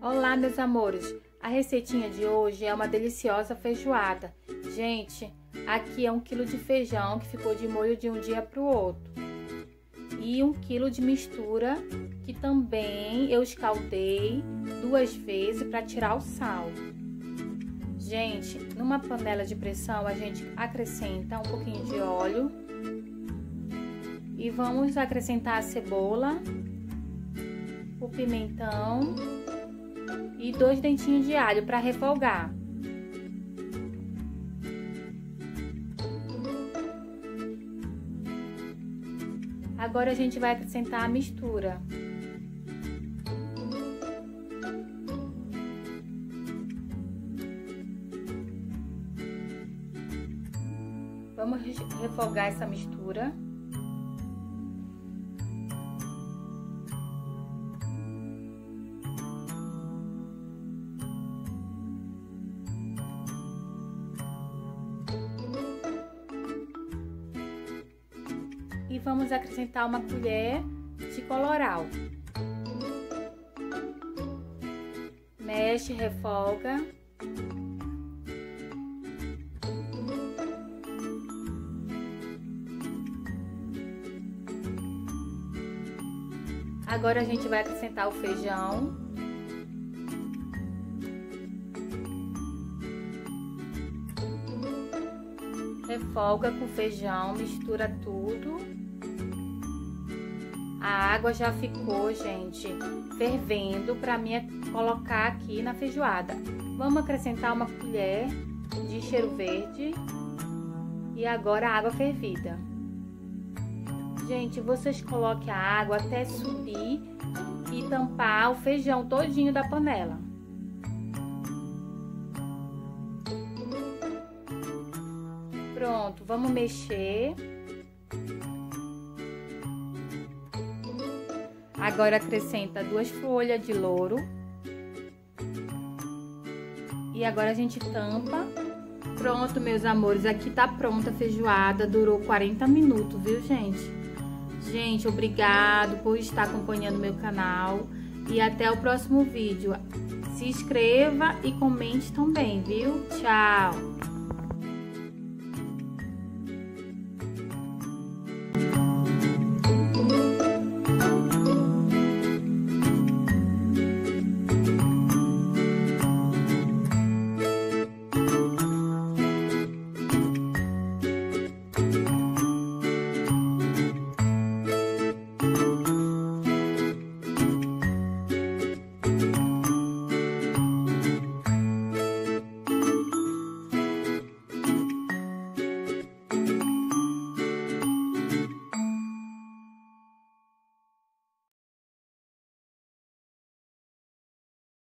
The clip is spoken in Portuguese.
Olá, meus amores! A receitinha de hoje é uma deliciosa feijoada. Gente, aqui é 1 quilo de feijão que ficou de molho de um dia para o outro. E 1 quilo de mistura que também eu escaldei 2 vezes para tirar o sal. Gente, numa panela de pressão a gente acrescenta um pouquinho de óleo. E vamos acrescentar a cebola, o pimentão e 2 dentinhos de alho para refogar. Agora a gente vai acrescentar a mistura. Vamos refogar essa mistura. E vamos acrescentar 1 colher de colorau. Mexe, refoga. Agora a gente vai acrescentar o feijão. Refoga com o feijão, mistura tudo. A água já ficou, gente, fervendo para mim colocar aqui na feijoada. Vamos acrescentar 1 colher de cheiro verde e agora a água fervida. Gente, vocês coloquem a água até subir e tampar o feijão todinho da panela. Pronto, vamos mexer. Agora acrescenta 2 folhas de louro. E agora a gente tampa. Pronto, meus amores, aqui tá pronta a feijoada. Durou 40 minutos, viu, gente? Gente, obrigado por estar acompanhando meu canal. E até o próximo vídeo. Se inscreva e comente também, viu? Tchau!